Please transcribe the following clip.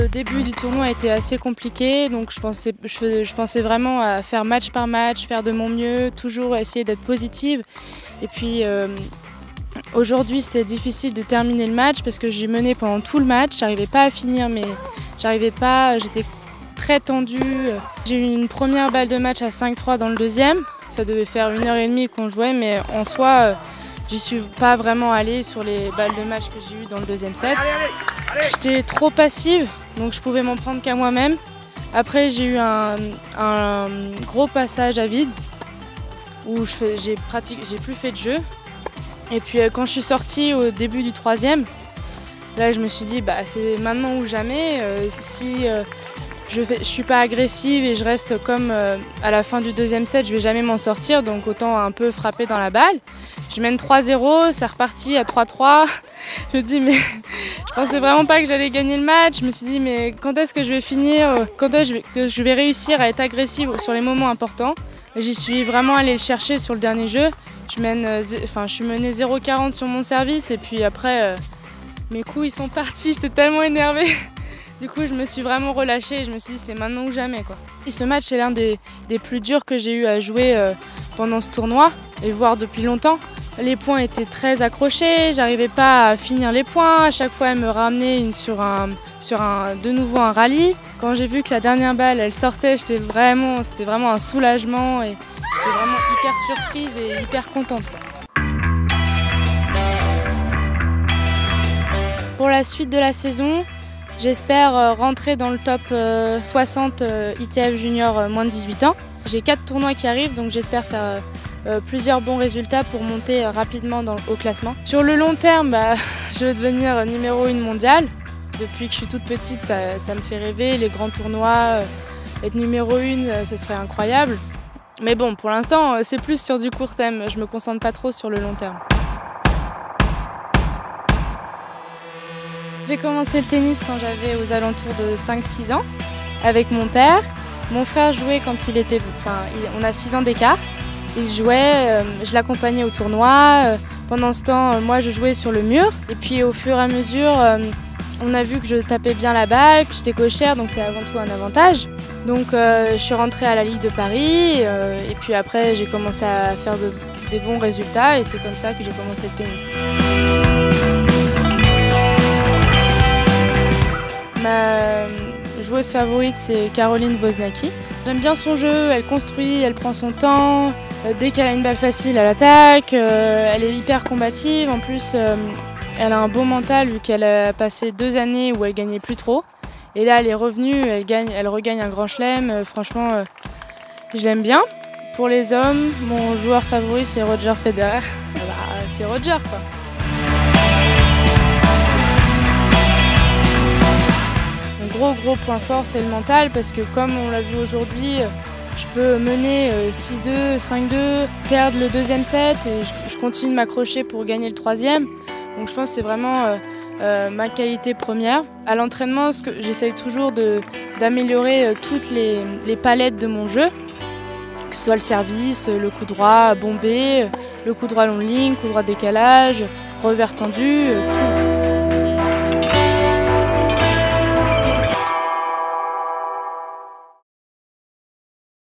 Le début du tournoi était assez compliqué, donc je pensais vraiment à faire match par match, faire de mon mieux, toujours essayer d'être positive. Et puis aujourd'hui c'était difficile de terminer le match parce que j'ai mené pendant tout le match, j'arrivais pas à finir, mais j'étais très tendue. J'ai eu une première balle de match à 5-3 dans le deuxième, ça devait faire 1h30 qu'on jouait, mais en soi j'y suis pas vraiment allée sur les balles de match que j'ai eues dans le deuxième set. J'étais trop passive, donc je pouvais m'en prendre qu'à moi-même. Après, j'ai eu un gros passage à vide où j'ai plus fait de jeu. Et puis quand je suis sortie au début du troisième, là je me suis dit c'est maintenant ou jamais. Si je suis pas agressive et je reste comme à la fin du deuxième set, je vais jamais m'en sortir, donc autant un peu frapper dans la balle. Je mène 3-0, c'est reparti à 3-3. Je me dis mais je pensais vraiment pas que j'allais gagner le match. Je me suis dit mais quand est-ce que je vais finir, quand est-ce que je vais réussir à être agressive sur les moments importants. J'y suis vraiment allée le chercher sur le dernier jeu. Je suis menée 0-40 sur mon service et puis après mes coups ils sont partis, j'étais tellement énervée. Du coup je me suis vraiment relâchée et je me suis dit c'est maintenant ou jamais quoi. Et ce match c'est l'un des plus durs que j'ai eu à jouer pendant ce tournoi et voire depuis longtemps. Les points étaient très accrochés, j'arrivais pas à finir les points, à chaque fois elle me ramenait de nouveau un rallye. Quand j'ai vu que la dernière balle elle sortait, c'était vraiment un soulagement et j'étais vraiment hyper surprise et hyper contente. Pour la suite de la saison, j'espère rentrer dans le top 60 ITF junior moins de 18 ans. J'ai 4 tournois qui arrivent, donc j'espère faire plusieurs bons résultats pour monter rapidement au classement. Sur le long terme, je veux devenir numéro 1 mondiale. Depuis que je suis toute petite, ça me fait rêver, les grands tournois, être numéro 1, ce serait incroyable. Mais bon, pour l'instant, c'est plus sur du court terme, je me concentre pas trop sur le long terme. J'ai commencé le tennis quand j'avais aux alentours de 5-6 ans avec mon père. Mon frère jouait quand on a 6 ans d'écart. Il jouait, je l'accompagnais au tournoi. Pendant ce temps, moi je jouais sur le mur. Et puis au fur et à mesure, on a vu que je tapais bien la balle, que j'étais gauchère, donc c'est avant tout un avantage. Donc je suis rentrée à la Ligue de Paris et puis après j'ai commencé à faire des bons résultats et c'est comme ça que j'ai commencé le tennis. Ma joueuse favorite c'est Caroline Wozniacki. J'aime bien son jeu, elle construit, elle prend son temps. Dès qu'elle a une balle facile, elle attaque. Elle est hyper combative. En plus, elle a un bon mental vu qu'elle a passé 2 années où elle gagnait plus trop. Et là, elle est revenue, elle regagne un grand chelem. Franchement, je l'aime bien. Pour les hommes, mon joueur favori c'est Roger Federer. C'est Roger quoi. Gros point fort c'est le mental parce que comme on l'a vu aujourd'hui, je peux mener 6-2, 5-2, perdre le deuxième set et je continue de m'accrocher pour gagner le troisième. Donc je pense que c'est vraiment ma qualité première. À l'entraînement, j'essaye toujours d'améliorer toutes les palettes de mon jeu, que ce soit le service, le coup droit bombé, le coup droit long ligne, coup droit décalage, revers tendu, tout.